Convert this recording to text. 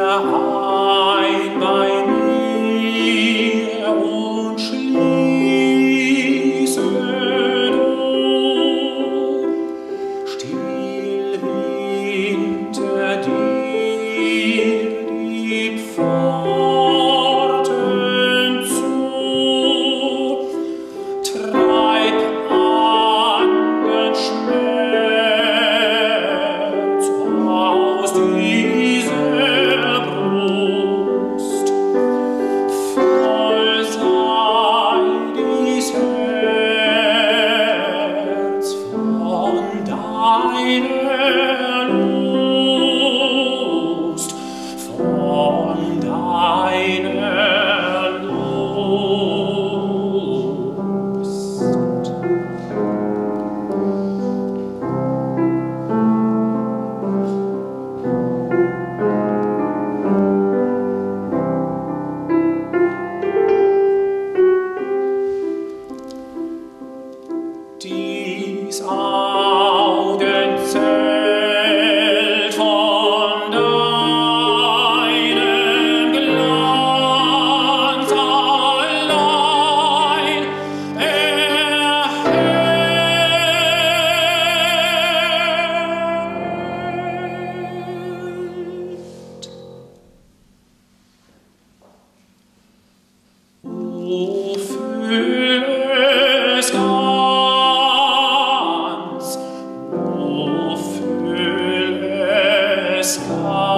ein bei mir und schließe du still hinter dir die Pforten zu. Treib an den Schmerz aus dieser Brust. Voll sei dies Herz von deiner Lust, von deiner Lust. Dies Augenzelt von deinem Glanz allein erhält. O fülle es ganz, o fülle es ganz.